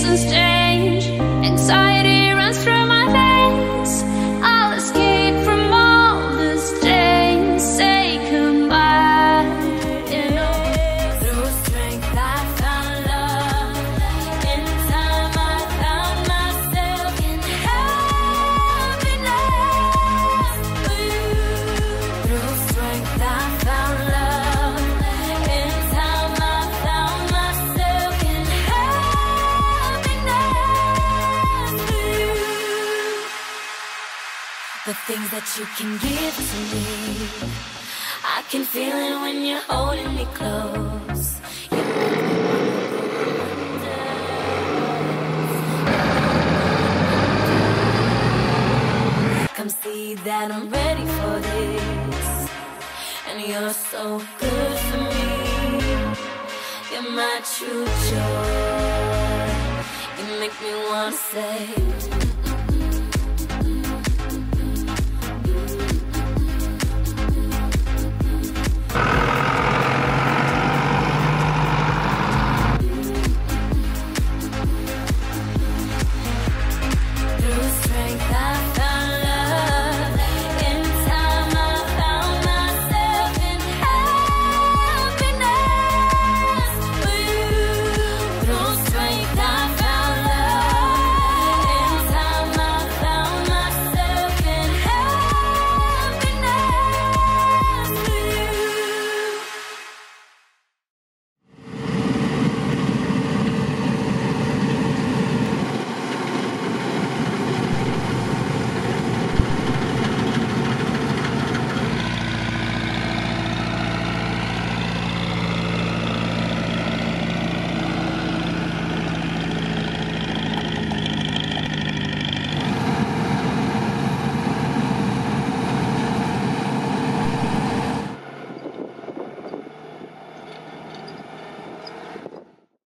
and strange. Anxiety runs through my veins. I'll escape from all the strain. Say goodbye, you know. Through strength I found love. In time I found myself in happiness with you. Through strength I found love. In time I found myself in happiness with you. The things that you can give to me, I can feel it when you're holding me close. You make me wonder. Come see that I'm ready for this, and you're so good for me. You're my true joy. You make me wanna say